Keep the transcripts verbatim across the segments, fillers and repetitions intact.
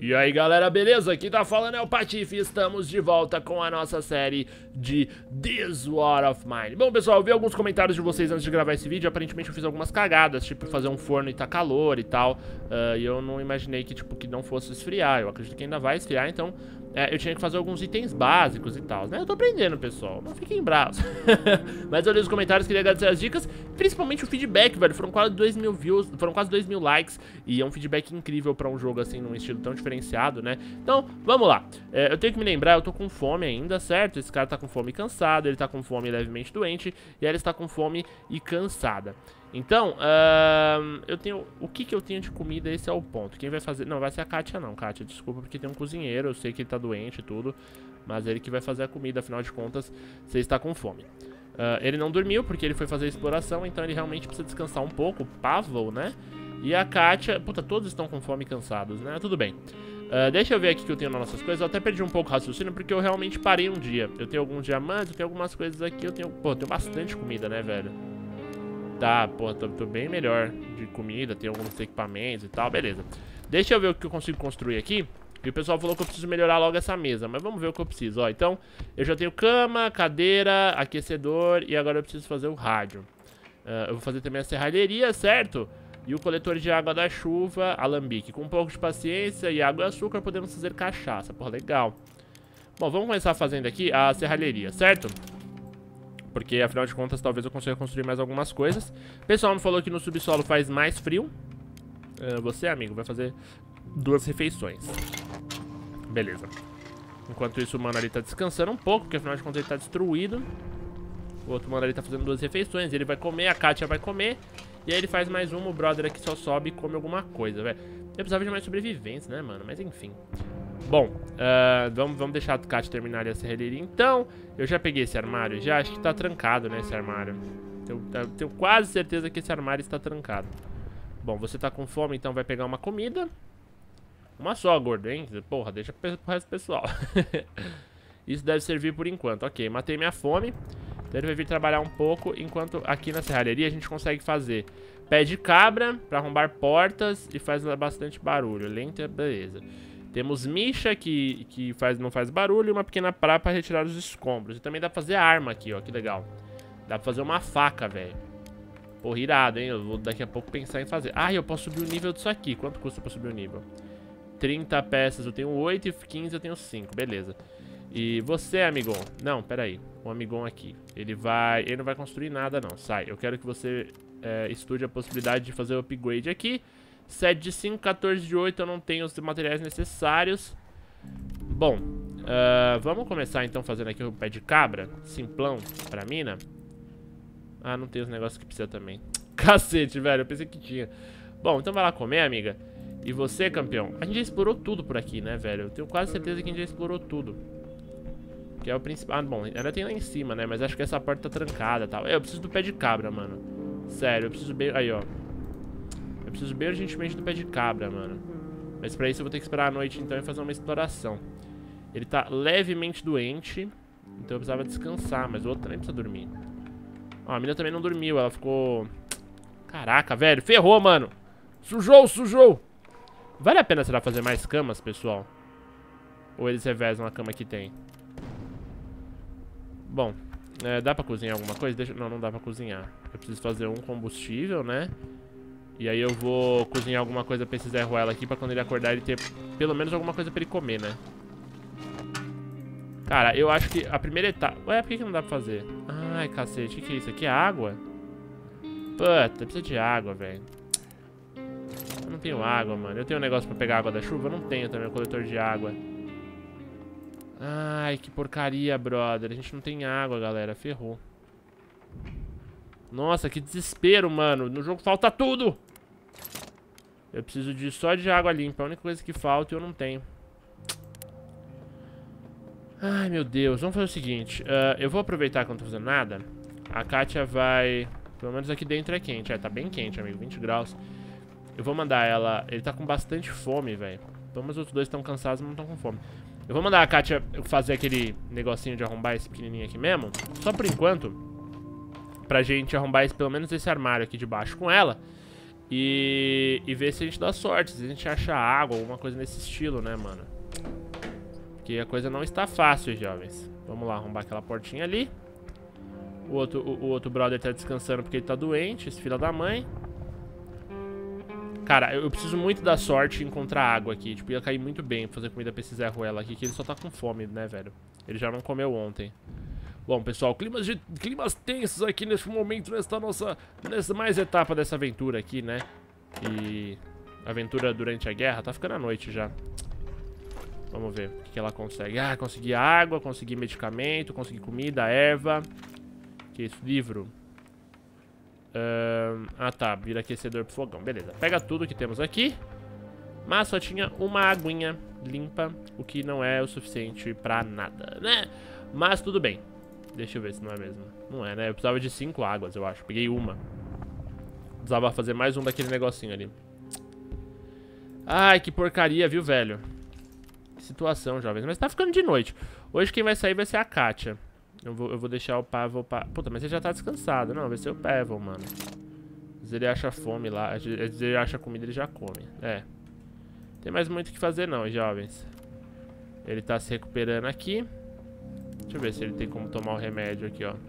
E aí galera, beleza? Aqui tá falando é o Patife e estamos de volta com a nossa série de This War of Mine. Bom pessoal, eu vi alguns comentários de vocês antes de gravar esse vídeo. Aparentemente eu fiz algumas cagadas, tipo fazer um forno e tá calor e tal, uh, E eu não imaginei que tipo que não fosse esfriar. Eu acredito que ainda vai esfriar, então é, eu tinha que fazer alguns itens básicos e tal, né? Eu tô aprendendo pessoal, não fiquem bravos. Mas eu li os comentários, queria agradecer as dicas, principalmente o feedback, velho. Foram quase dois mil views, foram quase dois mil likes. E é um feedback incrível pra um jogo assim, num estilo tão diferenciado, né? Então, vamos lá. É, eu tenho que me lembrar, eu tô com fome ainda, certo? Esse cara tá com fome e cansado, ele tá com fome e levemente doente, e ela está com fome e cansada. Então, uh, eu tenho... O que que eu tenho de comida, esse é o ponto. Quem vai fazer... Não, vai ser a Kátia não, Kátia, desculpa, porque tem um cozinheiro, eu sei que ele tá doente e tudo, mas ele que vai fazer a comida, afinal de contas, você está com fome. Uh, ele não dormiu porque ele foi fazer a exploração, então ele realmente precisa descansar um pouco, Pavel, né? E a Kátia... Puta, todos estão com fome e cansados, né? Tudo bem. Uh, deixa eu ver aqui que eu tenho nas nossas coisas. Eu até perdi um pouco o raciocínio porque eu realmente parei um dia. Eu tenho alguns diamantes, eu tenho algumas coisas aqui. Eu tenho... Pô, eu tenho bastante comida, né, velho? Tá, pô, tô, tô bem melhor de comida. Tenho alguns equipamentos e tal, beleza. Deixa eu ver o que eu consigo construir aqui. E o pessoal falou que eu preciso melhorar logo essa mesa. Mas vamos ver o que eu preciso, ó. Então, eu já tenho cama, cadeira, aquecedor. E agora eu preciso fazer o rádio. uh, Eu vou fazer também a serralheria, certo? E o coletor de água da chuva, alambique. Com um pouco de paciência e água e açúcar podemos fazer cachaça. Porra, legal. Bom, vamos começar fazendo aqui a serralheria, certo? Porque, afinal de contas, talvez eu consiga construir mais algumas coisas. O pessoal me falou que no subsolo faz mais frio. uh, Você, amigo, vai fazer duas refeições. Beleza. Enquanto isso, o mano ali tá descansando um pouco, porque, afinal de contas, ele tá destruído. O outro mano ali tá fazendo duas refeições. Ele vai comer, a Kátia vai comer. E aí ele faz mais uma, o brother aqui só sobe e come alguma coisa, velho. Eu precisava de mais sobreviventes, né, mano? Mas enfim. Bom, uh, vamos, vamos deixar a Kátia terminar ali a serralheria. Então, eu já peguei esse armário. Já acho que tá trancado, né, esse armário. Eu, eu tenho quase certeza que esse armário está trancado. Bom, você tá com fome, então vai pegar uma comida. Uma só, gordo, hein? Porra, deixa pro resto do pessoal. Isso deve servir por enquanto. Ok, matei minha fome. Então ele vai vir trabalhar um pouco, enquanto aqui na serralheria a gente consegue fazer pé de cabra para arrombar portas e faz bastante barulho. Lenta, beleza. Temos micha que, que faz, não faz barulho e uma pequena pá para retirar os escombros. E também dá pra fazer arma aqui, ó, que legal. Dá pra fazer uma faca, velho. Porra, irado, hein? Eu vou daqui a pouco pensar em fazer. Ah, eu posso subir o nível disso aqui. Quanto custa pra subir o nível? trinta peças, eu tenho oito e quinze eu tenho cinco, beleza. E você, amigão? Não, peraí. O amigão aqui. Ele vai... Ele não vai construir nada, não. Sai. Eu quero que você é, estude a possibilidade de fazer o upgrade aqui. sete de cinco, quatorze de oito. Eu não tenho os materiais necessários. Bom. Uh, vamos começar, então, fazendo aqui o pé de cabra. Simplão pra mina. Ah, não tem os negócios que precisa também. Cacete, velho. Eu pensei que tinha. Bom, então vai lá comer, amiga. E você, campeão? A gente já explorou tudo por aqui, né, velho? Eu tenho quase certeza que a gente já explorou tudo. Que é o principal. Ah, bom, ainda tem lá em cima, né? Mas acho que essa porta tá trancada e tal. Eu preciso do pé de cabra, mano. Sério, eu preciso bem... Aí, ó. Eu preciso bem urgentemente do pé de cabra, mano. Mas pra isso eu vou ter que esperar a noite, então, e fazer uma exploração. Ele tá levemente doente. Então eu precisava descansar, mas o outro também precisa dormir. Ó, a mina também não dormiu, ela ficou... Caraca, velho, ferrou, mano. Sujou, sujou. Vale a pena, será, fazer mais camas, pessoal? Ou eles revezam a cama que tem? Bom, é, dá pra cozinhar alguma coisa? Deixa... Não, não dá pra cozinhar. Eu preciso fazer um combustível, né? E aí eu vou cozinhar alguma coisa pra esse Zé Ruela aqui, pra quando ele acordar ele ter pelo menos alguma coisa pra ele comer, né? Cara, eu acho que a primeira etapa... Ué, por que que não dá pra fazer? Ai, cacete, o que que é isso? Aqui é água? Puta, precisa de água, velho. Eu não tenho água, mano. Eu tenho um negócio pra pegar água da chuva? Eu não tenho também, um coletor de água. Ai, que porcaria, brother. A gente não tem água, galera. Ferrou. Nossa, que desespero, mano. No jogo falta tudo. Eu preciso de só de água limpa. A única coisa que falta eu não tenho. Ai, meu Deus. Vamos fazer o seguinte. Uh, eu vou aproveitar que eu não tô fazendo nada. A Kátia vai... Pelo menos aqui dentro é quente. É, tá bem quente, amigo. vinte graus. Eu vou mandar ela... Ele tá com bastante fome, velho. Pelo menos os outros dois estão cansados, mas não estão com fome. Eu vou mandar a Kátia fazer aquele negocinho de arrombar esse pequenininho aqui mesmo. Só por enquanto. Pra gente arrombar esse, pelo menos esse armário aqui de baixo com ela. E, e ver se a gente dá sorte, se a gente acha água, alguma coisa nesse estilo, né, mano? Porque a coisa não está fácil, jovens. Vamos lá, arrombar aquela portinha ali. O outro, o, o outro brother tá descansando porque ele tá doente, esse filho da mãe. Cara, eu preciso muito da sorte em encontrar água aqui. Tipo, ia cair muito bem fazer comida pra esse Zé Ruela aqui, que ele só tá com fome, né, velho? Ele já não comeu ontem. Bom, pessoal, climas, de, climas tensos aqui nesse momento, nessa nossa... Nessa mais etapa dessa aventura aqui, né? E... Aventura durante a guerra. Tá ficando à noite já. Vamos ver o que, que ela consegue. Ah, consegui água, consegui medicamento, consegui comida, erva. Que isso? Livro. Uh, ah tá, vira aquecedor pro fogão, beleza. Pega tudo que temos aqui. Mas só tinha uma aguinha limpa, o que não é o suficiente pra nada, né? Mas tudo bem. Deixa eu ver se não é mesmo. Não é, né? Eu precisava de cinco águas, eu acho. Peguei uma. Precisava fazer mais um daquele negocinho ali. Ai, que porcaria, viu, velho? Que situação, jovens. Mas tá ficando de noite. Hoje quem vai sair vai ser a Kátia. Eu vou, eu vou deixar o Pavel pra... Puta, mas ele já tá descansado. Não, vai ser o Pavel, mano. Se ele acha fome lá, se ele acha comida, ele já come. É. Tem mais muito o que fazer não, jovens. Ele tá se recuperando aqui. Deixa eu ver se ele tem como tomar o remédio aqui, ó.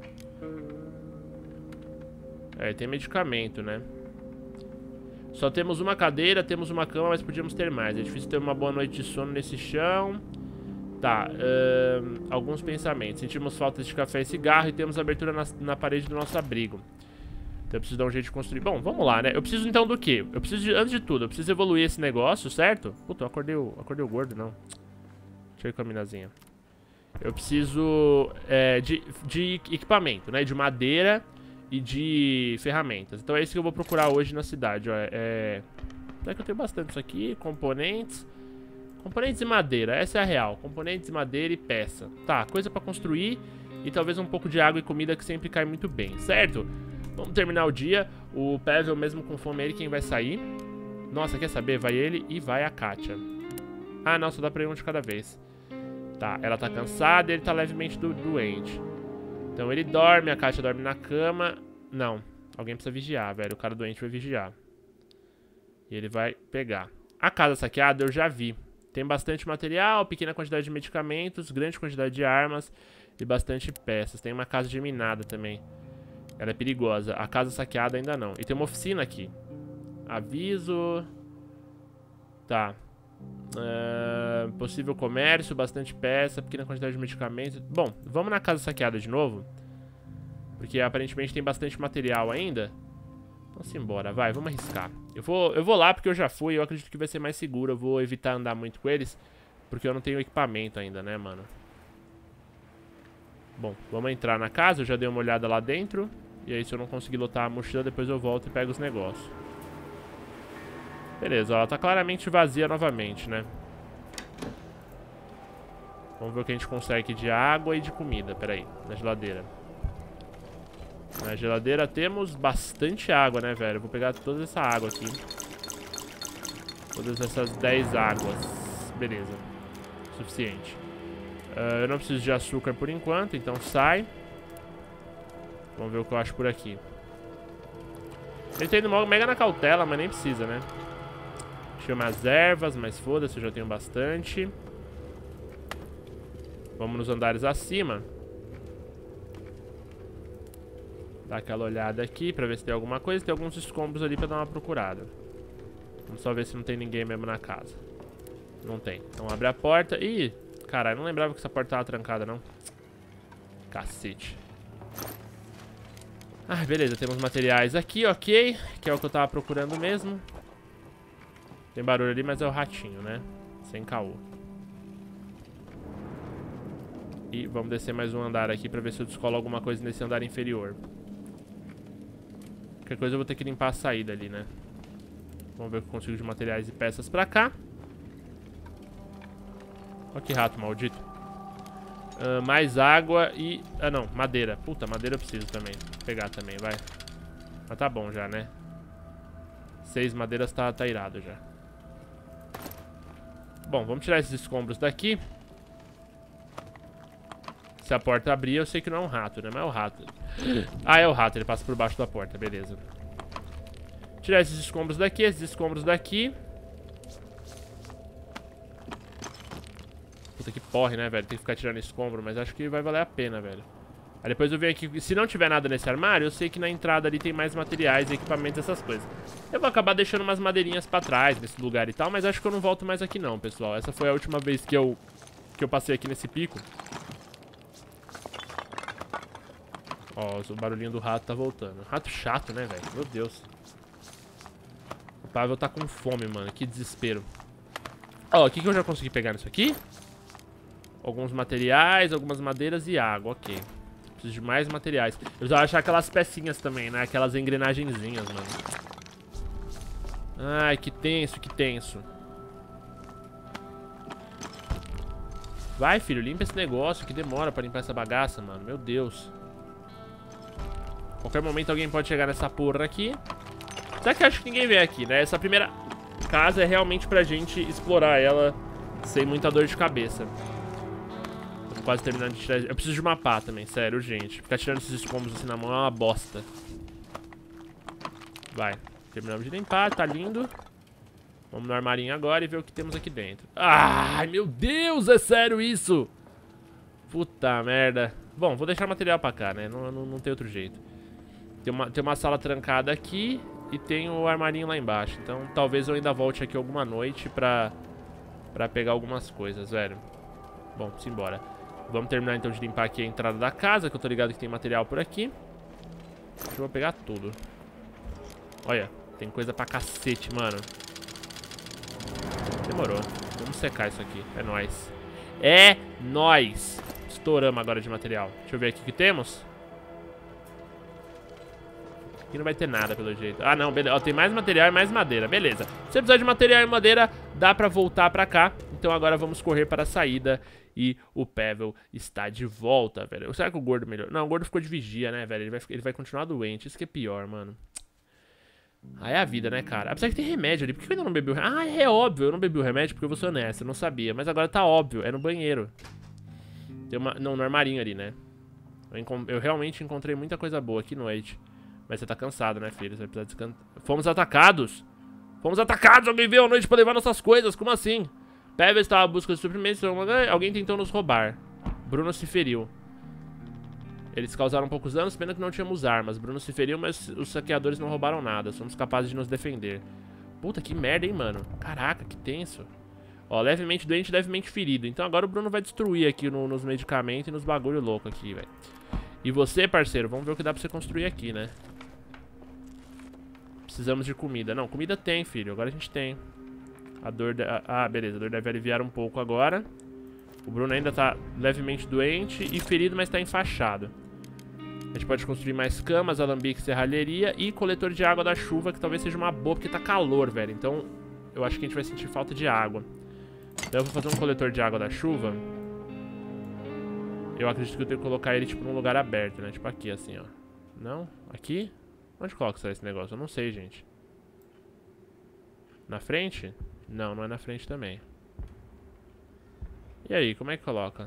É, ele tem medicamento, né? Só temos uma cadeira, temos uma cama, mas podíamos ter mais. É difícil ter uma boa noite de sono nesse chão. Tá, uh, alguns pensamentos. Sentimos falta de café e cigarro e temos abertura na, na parede do nosso abrigo. Então eu preciso dar um jeito de construir. Bom, vamos lá, né? Eu preciso então do quê? Eu preciso, de, antes de tudo, eu preciso evoluir esse negócio, certo? Puta, eu acordei o, acordei o gordo, não. Deixa eu ir com a minazinha. Eu preciso é, de, de equipamento, né? De madeira e de ferramentas. Então é isso que eu vou procurar hoje na cidade, ó. É... Até que eu tenho bastante isso aqui. Componentes. Componentes e madeira, essa é a real. Componentes e madeira e peça. Tá, coisa pra construir e talvez um pouco de água e comida que sempre cai muito bem, certo? Vamos terminar o dia. O Pavel mesmo com fome é ele quem vai sair. Nossa, quer saber? Vai ele e vai a Kátia. Ah, não, só dá pra ir um de cada vez. Tá, ela tá cansada e ele tá levemente do doente. Então ele dorme, a Kátia dorme na cama. Não, alguém precisa vigiar, velho. O cara doente vai vigiar. E ele vai pegar. A casa saqueada eu já vi. Tem bastante material, pequena quantidade de medicamentos, grande quantidade de armas e bastante peças. Tem uma casa geminada também. Ela é perigosa. A casa saqueada ainda não. E tem uma oficina aqui. Aviso. Tá. Uh, possível comércio, bastante peça, pequena quantidade de medicamentos. Bom, vamos na casa saqueada de novo. Porque aparentemente tem bastante material ainda. Então simbora, vai, vamos arriscar. Eu vou, eu vou lá porque eu já fui, eu acredito que vai ser mais seguro. Eu vou evitar andar muito com eles, porque eu não tenho equipamento ainda, né, mano? Bom, vamos entrar na casa, eu já dei uma olhada lá dentro. E aí se eu não conseguir lotar a mochila, depois eu volto e pego os negócios. Beleza, ó, ela tá claramente vazia novamente, né? Vamos ver o que a gente consegue aqui de água e de comida, peraí, na geladeira. Na geladeira temos bastante água, né, velho? Eu vou pegar toda essa água aqui. Todas essas dez águas. Beleza. Suficiente. Uh, eu não preciso de açúcar por enquanto, então sai. Vamos ver o que eu acho por aqui. Ele tá indo mega na cautela, mas nem precisa, né? Deixa eu umas ervas, mas foda-se, eu já tenho bastante. Vamos nos andares acima. Dá aquela olhada aqui pra ver se tem alguma coisa. Tem alguns escombros ali pra dar uma procurada. Vamos só ver se não tem ninguém mesmo na casa. Não tem. Então abre a porta. Ih, caralho, não lembrava que essa porta tava trancada, não. Cacete. Ah, beleza, temos materiais aqui, ok. Que é o que eu tava procurando mesmo. Tem barulho ali, mas é o ratinho, né? Sem caô. E vamos descer mais um andar aqui pra ver se eu descolo alguma coisa nesse andar inferior. Qualquer coisa eu vou ter que limpar a saída ali, né? Vamos ver o que eu consigo de materiais e peças pra cá. Olha que rato maldito. Uh, mais água e... Ah, não, madeira. Puta, madeira eu preciso também. Vou pegar também, vai. Mas tá bom já, né? Seis madeiras tá, tá irado já. Bom, vamos tirar esses escombros daqui. Se a porta abrir, eu sei que não é um rato, né? Mas é o rato. Ah, é o rato, ele passa por baixo da porta, beleza. Tirar esses escombros daqui, esses escombros daqui. Puta que porre, né, velho? Tem que ficar tirando escombro, mas acho que vai valer a pena, velho. Aí depois eu venho aqui, se não tiver nada nesse armário, eu sei que na entrada ali tem mais materiais, equipamentos, essas coisas. Eu vou acabar deixando umas madeirinhas pra trás nesse lugar e tal, mas acho que eu não volto mais aqui não, pessoal. Essa foi a última vez que eu, que eu passei aqui nesse pico. Ó, o barulhinho do rato tá voltando. Rato chato, né, velho? Meu Deus. O Pavel tá com fome, mano. Que desespero. Ó, o que que eu já consegui pegar nisso aqui? Alguns materiais, algumas madeiras e água, ok. Preciso de mais materiais. Eu já vou achar aquelas pecinhas também, né? Aquelas engrenagenzinhas, mano. Ai, que tenso, que tenso. Vai, filho, limpa esse negócio. Que demora pra limpar essa bagaça, mano. Meu Deus. Qualquer momento alguém pode chegar nessa porra aqui. Só que eu acho que ninguém vem aqui, né? Essa primeira casa é realmente pra gente explorar ela sem muita dor de cabeça. Tô quase terminando de tirar... Eu preciso de uma pá também, sério, urgente. Ficar tirando esses escombros assim na mão é uma bosta. Vai. Terminamos de limpar, tá lindo. Vamos no armarinho agora e ver o que temos aqui dentro. Ai, meu Deus, é sério isso? Puta merda. Bom, vou deixar material pra cá, né? Não, não, não tem outro jeito. Tem uma, tem uma sala trancada aqui e tem o armarinho lá embaixo. Então talvez eu ainda volte aqui alguma noite pra, pra pegar algumas coisas, velho. Bom, simbora. Vamos terminar então de limpar aqui a entrada da casa, que eu tô ligado que tem material por aqui. Deixa eu vou pegar tudo. Olha, tem coisa pra cacete, mano. Demorou. Vamos secar isso aqui. É nóis. É nóis. Estouramos agora de material. Deixa eu ver aqui o que temos. Aqui não vai ter nada, pelo jeito. Ah, não, beleza. Ó, tem mais material e mais madeira. Beleza. Se precisar de material e madeira, dá pra voltar pra cá. Então agora vamos correr para a saída. E o Pavel está de volta, velho. Será que o gordo melhorou? Não, o gordo ficou de vigia, né, velho? Ele vai, ele vai continuar doente. Isso que é pior, mano. Aí é a vida, né, cara? Apesar que tem remédio ali. Por que eu ainda não bebi o remédio? Ah, é óbvio. Eu não bebi o remédio porque eu vou ser honesto. Eu não sabia. Mas agora tá óbvio. É no banheiro. Tem uma... Não, no armarinho ali, né? Eu, encont... eu realmente encontrei muita coisa boa aqui noite. Mas você tá cansado, né, filho? Você vai precisar descansar. Fomos atacados. Fomos atacados. Alguém veio à noite pra levar nossas coisas. Como assim? Pavel estava à busca de suprimentos. Alguém tentou nos roubar. Bruno se feriu. Eles causaram poucos danos, pena que não tínhamos armas. Bruno se feriu, mas os saqueadores não roubaram nada. Somos capazes de nos defender. Puta, que merda, hein, mano. Caraca, que tenso. Ó, levemente doente, levemente ferido. Então agora o Bruno vai destruir aqui no, nos medicamentos e nos bagulho louco aqui, velho. E você, parceiro, vamos ver o que dá pra você construir aqui, né? Precisamos de comida. Não, comida tem, filho. Agora a gente tem. A dor... De... Ah, beleza. A dor deve aliviar um pouco agora. O Bruno ainda tá levemente doente e ferido, mas tá enfaixado. A gente pode construir mais camas, alambique, serralheria e coletor de água da chuva, que talvez seja uma boa, porque tá calor, velho. Então, eu acho que a gente vai sentir falta de água. Então eu vou fazer um coletor de água da chuva. Eu acredito que eu tenho que colocar ele, tipo, num lugar aberto, né? Tipo aqui, assim, ó. Não? Aqui? Onde coloca esse negócio? Eu não sei, gente. Na frente? Não, não é na frente também. E aí, como é que coloca?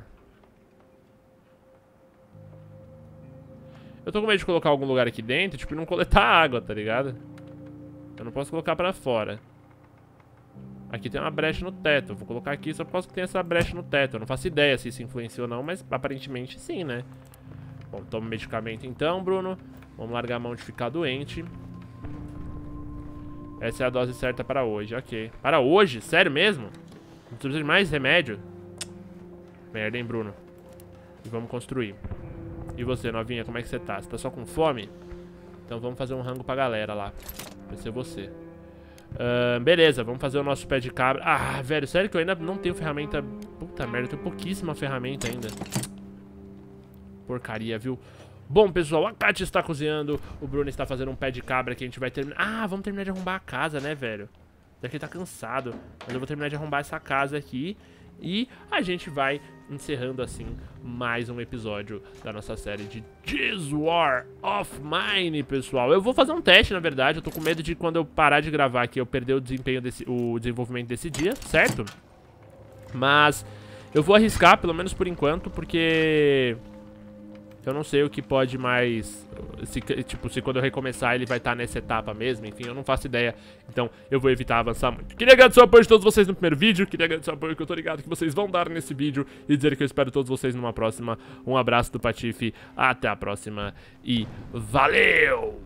Eu tô com medo de colocar algum lugar aqui dentro, tipo, e não coletar água, tá ligado? Eu não posso colocar pra fora. Aqui tem uma brecha no teto. Eu vou colocar aqui só por causa que tem essa brecha no teto. Eu não faço ideia se isso influenciou ou não, mas aparentemente sim, né? Bom, toma medicamento então, Bruno. Vamos largar a mão de ficar doente. Essa é a dose certa para hoje, ok. Para hoje? Sério mesmo? Não precisa de mais remédio? Merda, hein, Bruno? E vamos construir. E você, novinha, como é que você tá? Você tá só com fome? Então vamos fazer um rango pra galera lá. Vai ser você. Uh, beleza, vamos fazer o nosso pé de cabra. Ah, velho, sério que eu ainda não tenho ferramenta. Puta merda, eu tenho pouquíssima ferramenta ainda. Porcaria, viu? Bom, pessoal, a Kátia está cozinhando. O Bruno está fazendo um pé de cabra que a gente vai terminar. Ah, vamos terminar de arrombar a casa, né, velho? Daqui tá cansado. Mas eu vou terminar de arrombar essa casa aqui. E a gente vai encerrando assim mais um episódio da nossa série de This War of Mine, pessoal. Eu vou fazer um teste, na verdade. Eu tô com medo de quando eu parar de gravar aqui eu perder o desempenho desse, o desenvolvimento desse dia, certo? Mas eu vou arriscar, pelo menos por enquanto, porque Eu não sei o que pode mais... Se, tipo, se quando eu recomeçar ele vai estar nessa etapa mesmo. Enfim, eu não faço ideia. Então, eu vou evitar avançar muito. Queria agradecer o apoio de todos vocês no primeiro vídeo. Queria agradecer o apoio que eu tô ligado que vocês vão dar nesse vídeo. E dizer que eu espero todos vocês numa próxima. Um abraço do Patife. Até a próxima. E valeu!